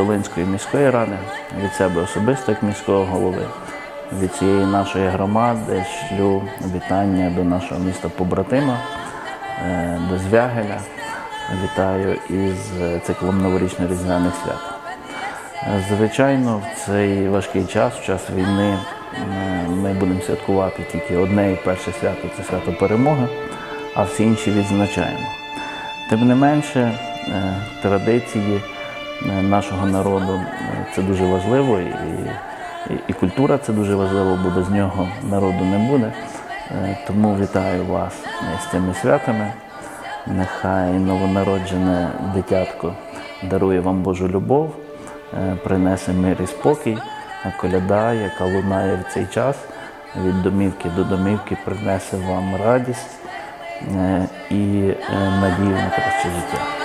Долинської міської ради, від себе особисто як міського голови, від цієї нашої громади шлю вітання до нашого міста-побратима, до Звягеля. Вітаю із циклом новорічно-різдвяних свят. Звичайно, в цей важкий час, в час війни, ми будемо святкувати тільки одне і перше свято – це свято Перемоги, а всі інші відзначаємо. Тим не менше, традиції нашого народу – це дуже важливо, і культура – це дуже важливо, бо без нього народу не буде. Тому вітаю вас з цими святами. Нехай новонароджене дитятко дарує вам Божу любов, принесе мир і спокій, а коляда, яка лунає в цей час, від домівки до домівки, принесе вам радість і надію на краще життя.